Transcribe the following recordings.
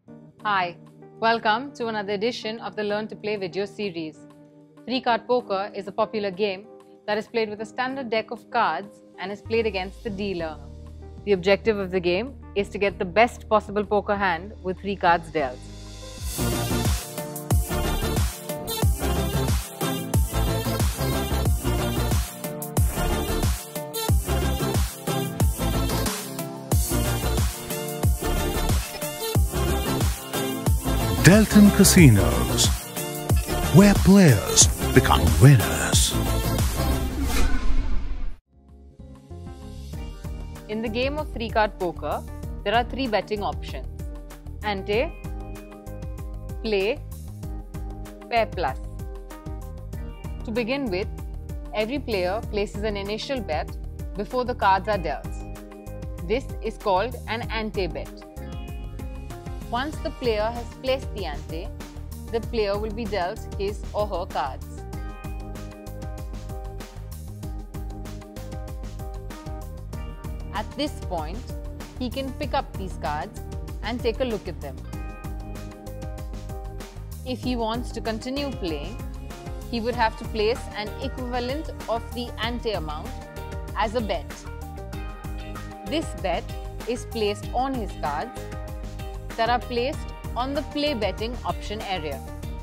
Hi, welcome to another edition of the Learn to Play video series. 3-card poker is a popular game that is played with a standard deck of cards and is played against the dealer. The objective of the game is to get the best possible poker hand with 3 cards dealt. Delton Casinos, where players become winners. In the game of 3-card poker, there are 3 betting options: ante, play, pair plus. To begin with, every player places an initial bet before the cards are dealt. This is called an ante bet. Once the player has placed the ante, the player will be dealt his or her cards. At this point, he can pick up these cards and take a look at them. If he wants to continue playing, he would have to place an equivalent of the ante amount as a bet. This bet is placed on his cards that are placed on the play betting option area.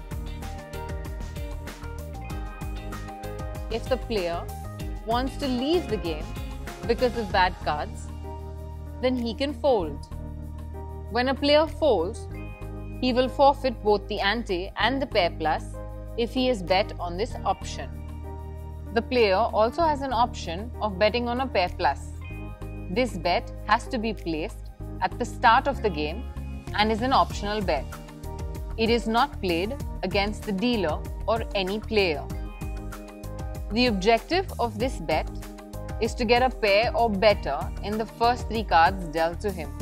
If the player wants to leave the game because of bad cards, then he can fold. When a player folds, he will forfeit both the ante and the pair plus if he has bet on this option. The player also has an option of betting on a pair plus. This bet has to be placed at the start of the game and is an optional bet. It is not played against the dealer or any player. The objective of this bet is to get a pair or better in the first 3 cards dealt to him.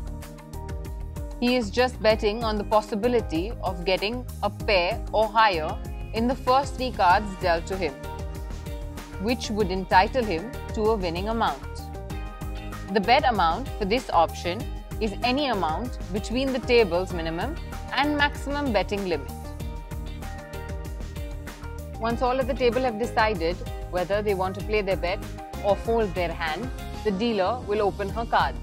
He is just betting on the possibility of getting a pair or higher in the first 3 cards dealt to him, which would entitle him to a winning amount. The bet amount for this option is any amount between the table's minimum and maximum betting limit. Once all at the table have decided whether they want to play their bet or fold their hand, the dealer will open her cards.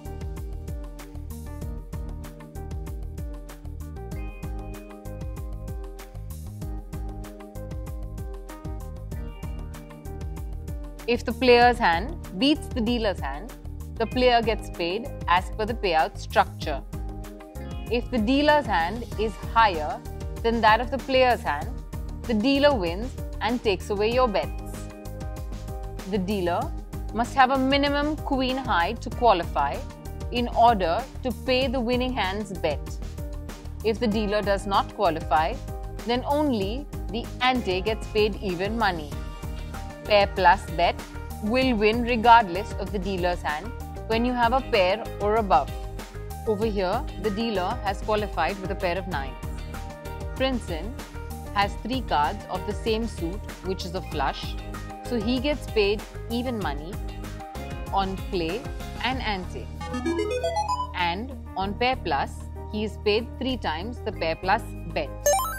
If the player's hand beats the dealer's hand, the player gets paid as per the payout structure. If the dealer's hand is higher than that of the player's hand, the dealer wins and takes away your bets. The dealer must have a minimum queen high to qualify in order to pay the winning hand's bet. If the dealer does not qualify, then only the ante gets paid even money. Pair plus bet will win regardless of the dealer's hand when you have a pair or above. Over here, the dealer has qualified with a pair of 9s. Princeton has 3 cards of the same suit, which is a flush, so he gets paid even money on play and ante. And on pair plus, he is paid 3 times the pair plus bet.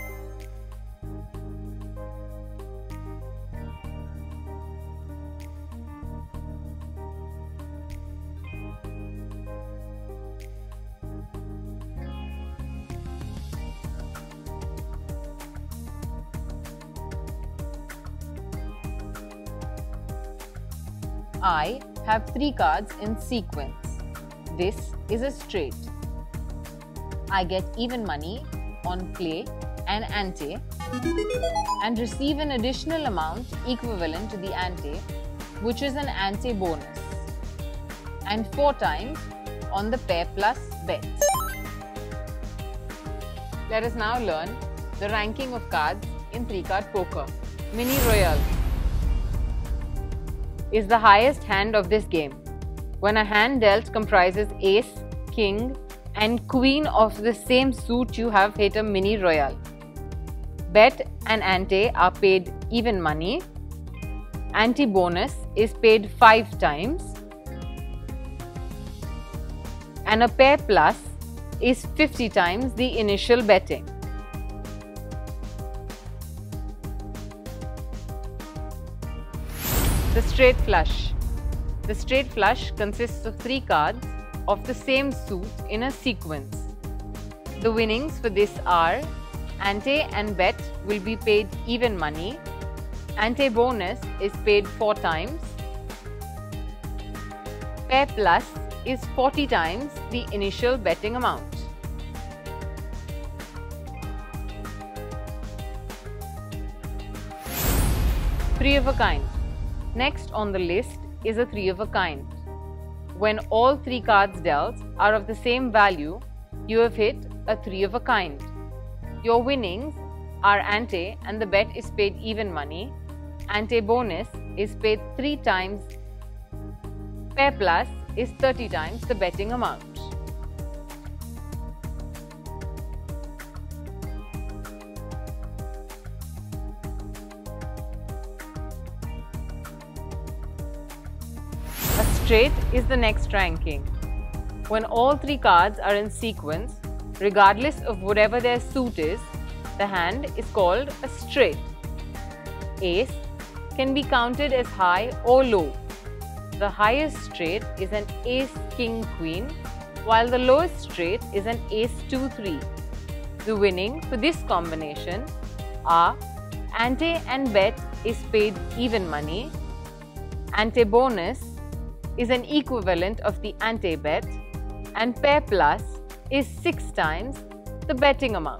I have 3 cards in sequence. This is a straight. I get even money on play and ante and receive an additional amount equivalent to the ante, which is an ante bonus, and 4 times on the pair plus bets. Let us now learn the ranking of cards in 3-card poker. Mini Royale is the highest hand of this game. When a hand dealt comprises ace, king and queen of the same suit, you have hit a mini royale. Bet and ante are paid even money. Ante bonus is paid 5 times. And a pair plus is 50 times the initial betting. The straight flush. The straight flush consists of 3 cards of the same suit in a sequence. The winnings for this are: ante and bet will be paid even money, ante bonus is paid 4 times, pair plus is 40 times the initial betting amount. Three of a kind. Next on the list is a 3 of a kind. When all 3 cards dealt are of the same value, you have hit a 3 of a kind. Your winnings are ante and the bet is paid even money, ante bonus is paid 3 times, pair plus is 30 times the betting amount. A straight is the next ranking. When all 3 cards are in sequence, regardless of whatever their suit is, the hand is called a straight. Ace can be counted as high or low. The highest straight is an ace king queen, while the lowest straight is an ace 2 3. The winning for this combination are: ante and bet is paid even money, ante bonus is an equivalent of the ante bet, and pair plus is 6 times the betting amount.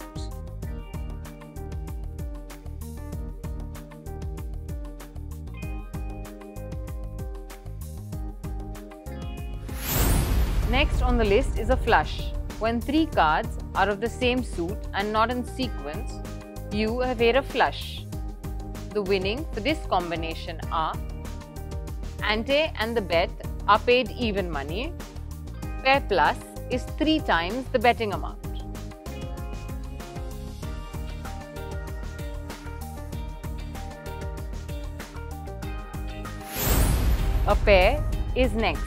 Next on the list is a flush. When 3 cards are of the same suit and not in sequence, you have hit a flush. The winning for this combination are: ante and the bet are paid even money, pair plus is 3 times the betting amount. A pair is next,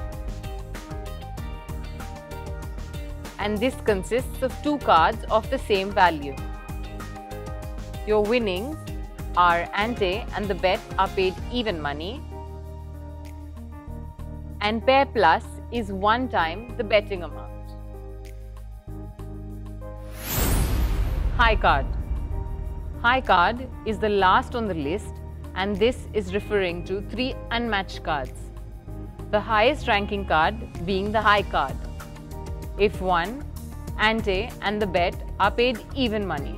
and this consists of 2 cards of the same value. Your winnings are ante and the bet are paid even money, and pair plus is 1 time the betting amount. High card. High card is the last on the list, and this is referring to 3 unmatched cards. The highest ranking card being the high card. If won, ante and the bet are paid even money.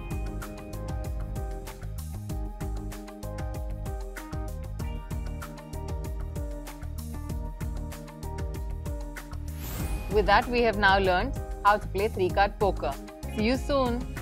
With that, we have now learned how to play 3-card poker. See you soon!